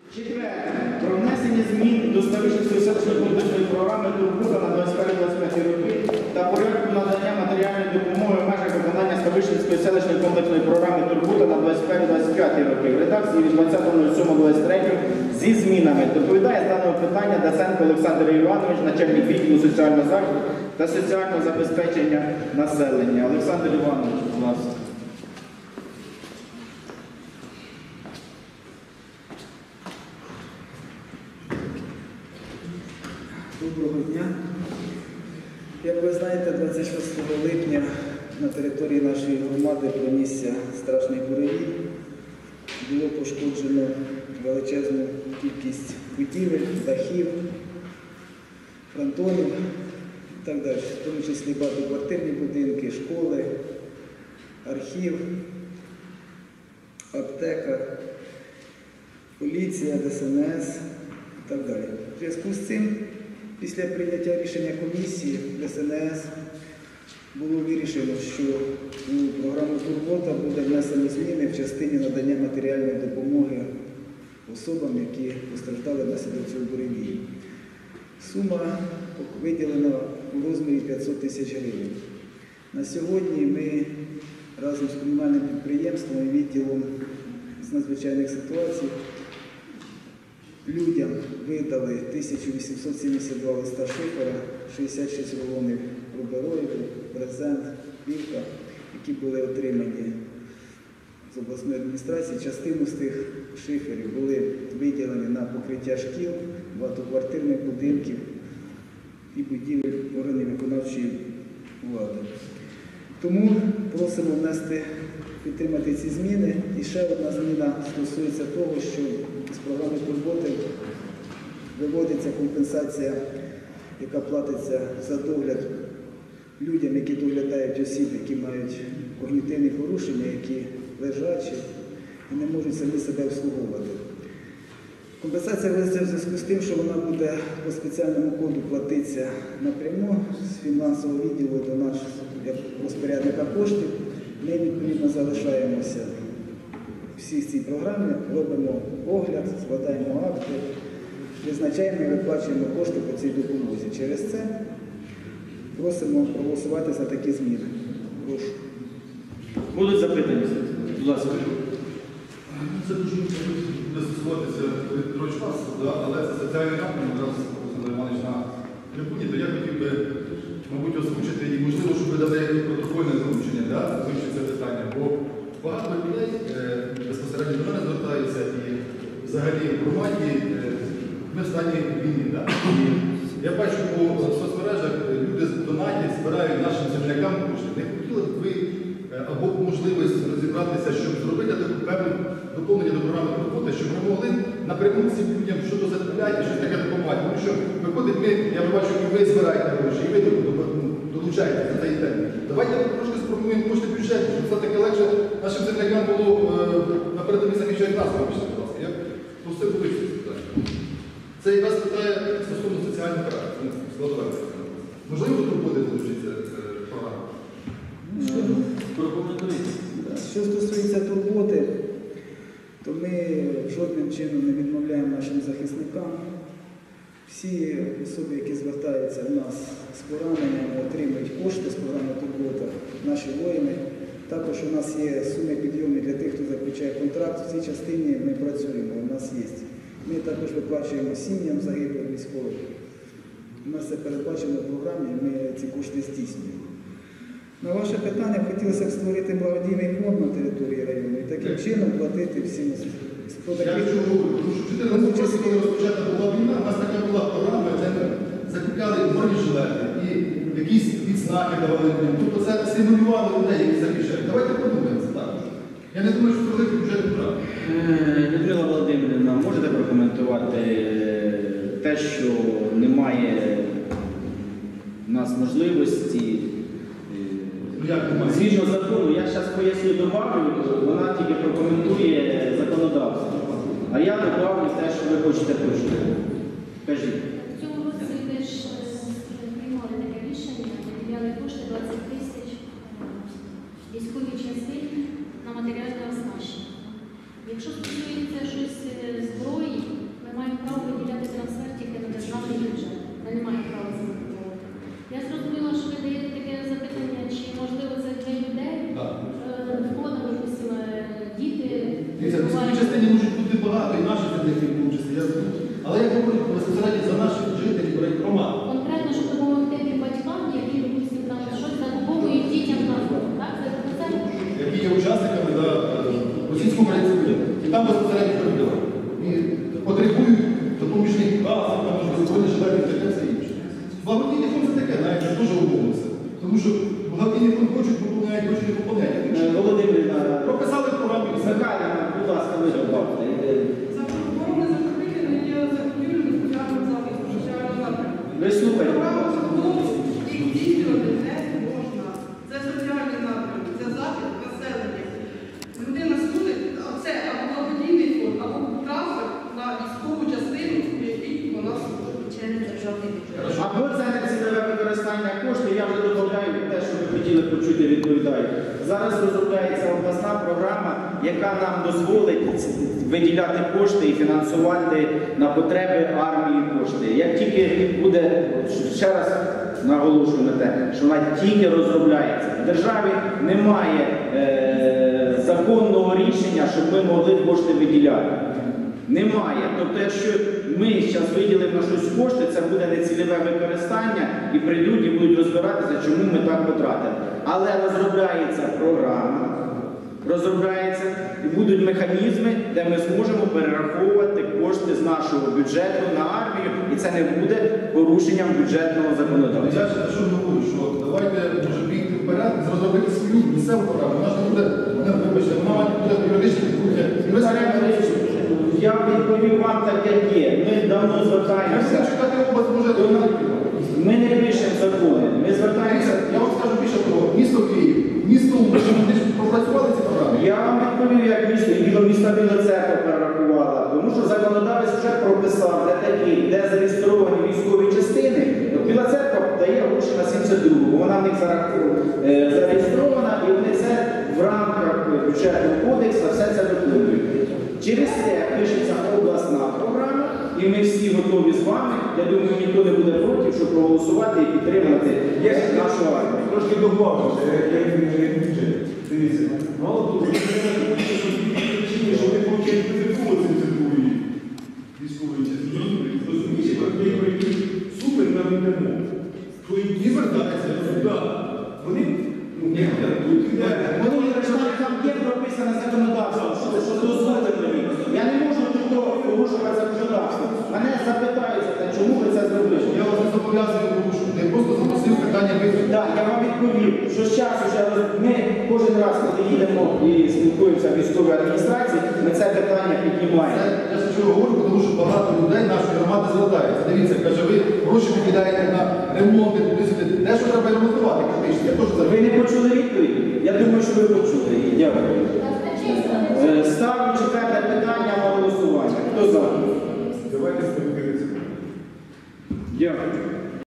Четверте. Про внесення змін до Ставищенської селищної комплексної програми «Турбота» на 25-25 роки та порядку надання матеріальної допомоги в межах виконання Ставищенської селищної комплексної програми «Турбота» на 25-25 роки в редакції від 20.07.23 зі змінами. Доповідає з даного питання Даценко Олександр Іванович, начальник відділу соціального захисту та соціального забезпечення населення. Олександр Іванович, будь ласка. Доброго дня. Як ви знаєте, 26 липня на території нашої громади пронісся страшний буревій. Було пошкоджено величезну кількість будівель, дахів, фронтонів і так далі. В тому числі багатоквартирні будинки, школи, архів, аптека, поліція, ДСНС і так далі. В зв'язку з цим, після прийняття рішення комісії ДСНС було вирішено, що у програму «Турбота» буде внесено зміни в частині надання матеріальної допомоги особам, які постраждали внаслідок цього буревію. Сума виділена у розмірі 500 тисяч гривень. На сьогодні ми разом з комунальним підприємством і відділом з надзвичайних ситуацій людям видали 1872 листа шифера, 66 рулонів рубероїду, брезент, плівка, які були отримані з обласної адміністрації. Частину з тих шиферів були виділені на покриття шкіл, багатоквартирних будинків і будівель органів виконавчої влади. Тому просимо підтримати ці зміни. І ще одна зміна стосується того, що з програми «Турботи» виводиться компенсація, яка платиться за догляд людям, які доглядають осіб, які мають когнітивні порушення, які лежачі і не можуть самі себе обслуговувати. Компенсація ведеться в зв'язку з тим, що вона буде по спеціальному коду платитися напряму з фінансового відділу до нашого розпорядника коштів. Ми, відповідно, залишаємося всі цій програмі, робимо огляд, складаємо акти, визначаємо і виплачуємо кошти по цій допомозі. Через це просимо проголосувати за такі зміни. Прошу. Будуть запитання? Будь ласка. Це дуже буде стосуватися відрочвасу, але це соціальний напрямок, зараз Олександр Іванович на трибуні, то я хотів би, мабуть, озвучити і, можливо, щоб ви дали протокольне залучення, озвучити це питання, бо багато людей безпосередньо до мене звертаються і взагалі в громаді ми в стані війни. І я бачу по соцмережах, люди донатять, збирають нашим землякам кошти. Не хотіли б ви або можливість розібратися, щоб зробити таку певну доповнення до програми «Турбота», щоб ми могли напряму цим людям щодо закупляти, щось таке допомагати. Тому що виходить, я бачу, і ви збираєте гроші, і ви долучаєте за цей день. Давайте трошки сформуємо кошти бюджету, щоб все-таки легше нашим землякам було на передовій захищати нас, вибачте, будь ласка. Я просто буду ці питання. Це якраз питає стосовно соціального характеру, складове. Можливо, тут буде долучитися програма? Що стосується турботи, то ми жодним чином не відмовляємо нашим захисникам. Всі особи, які звертаються в нас з пораненнями, отримують кошти з програми «Турбота», наші воїни. Також у нас є суми підйомні для тих, хто заключає контракт. В цій частині ми працюємо, у нас є. Ми також виплачуємо сім'ям загиблих військових. У нас це передбачено в програмі, і ми ці кошти здійснюємо. На ваше питання хотілося б створити благодійний фонд на території району і таким чином платити всім. Я вже говорю, тому що 14 років, коли розпочата була війна, у нас така була програма, де ми закупляли бронежилети і якісь відзнаки давали людям. Тобто це стимулювало людей, які захищають. Давайте подумаємо це також. Я не думаю, що це великий бюджет програми. Людмила Володимирівна, можете прокоментувати те, що немає у нас можливості згідно закону, я зараз поясню добавлю, вона тільки прокоментує законодавство. А я добавлю те, що ви хочете почути. Кажіть. В цьому році теж приймали таке рішення, виділяли кошти 20 тисяч військовій частині на матеріальне оснащення. Якщо стосується щось зброї, право виділяти трансфер тільки на державний бюджет. Ми не маємо права це виконувати. Я зрозуміла, що ви даєте таке запитання, чи можливо це для людей, Так. в кого, допустимо, діти. Дивіться, в цій частині можуть бути багато, і наші земляки в тому числі, я знаю. Але я говорю безпосередньо за наших жителів громад. Конкретно, щоб допомогти тим батькам, які, допустимо, там щось закуповують дітям на фронт. Так? Це Які є учасниками російсько-української війни. І там безпосередньо перебувають. І потребують допоміжних касок, там можливо збройні жилети і таке все інше. Благодійний фонд це таке, навіть це дуже умовно все. Тому що благодійний фонд хочуть поповняють, хочуть не поповняють. Володимирівна, Прописали в програмі все. Михайлівна, будь ласка, ви добавте. Запропоноване закупівлі є закупівлі соціального захисту, соціального напрямку. Ви слухайте. Програму закону їх здійснювати не можна. Це соціальний напрямок, це захист населення. Людина судить, це або благодійний фонд, або трансфер на військову частину, в якій вона судить. через державний бюджет. Або це нецільове використання коштів, я вже додаю те, що ви хотіли почути, відповідаю. Зараз розробляється обласна програма, яка нам дозволить виділяти кошти і фінансувати на потреби армії кошти. Як тільки буде, ще раз наголошую на те, що вона тільки розробляється. В державі немає законного рішення, щоб ми могли кошти виділяти. Немає. Тобто, якщо ми зараз виділимо на щось кошти, це буде нецільове використання і прийдуть і будуть розбиратися, чому ми так потратили. Але розробляється програма, розробляється і будуть механізми, де ми зможемо перераховувати кошти з нашого бюджету на армію, і це не буде порушенням бюджетного Я законодавства. ще що говорю, що давайте може бігти вперед, зробити свою місцеву програму. Вона ж не буде, вибачте, вона буде юридична відбуття. Я відповім вам так, як є. Ми давно Я звертаємося. всім читати область може до Ми не пишемо закони. Ми звертаємося. Я вам скажу більше того, місто Київ, місто Луч, вони ж пропрацювали ці програми. Я вам відповів, як місто, і міста Біла Церква перерахувала. Тому що законодавець вже прописав, де такі, де зареєстровані військові частини. Біла Церква дає гроші на 72-го. Вона в них зареєстрована, і вони це в рамках бюджетного кодексу все це виконують. Через це пишеться обласна програма, і ми всі готові з вами. Я думаю, ніхто не буде проти, щоб проголосувати і підтримати нашу армію. Трошки добавлю, як бюджет. Дивіться, мало того, що ви получають протокол 72-ї військової частини. Розумієте, про які супер нам йдемо. То і звертаються сюди. Вони, тут іде. Там є прописане законодавство, що дозволено мені. Я не можу тут порушувати законодавство. Мене запитаються, чому ви це зробили. Я вас не зобов'язую порушувати, я просто запросив питання визнати. Так, я вам відповів, що з часу вже ми кожен раз, коли їдемо і спілкуємося в військовій адміністрації, ми це питання піднімаємо. Я ж чого говорю, тому що багато людей нашої громади звертаються. Дивіться, каже, ви гроші виділяєте на ремонти, туди-сюди. Те, що треба ремонтувати, фактично. Я теж за Ви не почули відповіді? Я думаю, що ви почули її. Дякую. Ставлю четверте питання на голосування. Хто за? Давайте спілкуємося. Дякую.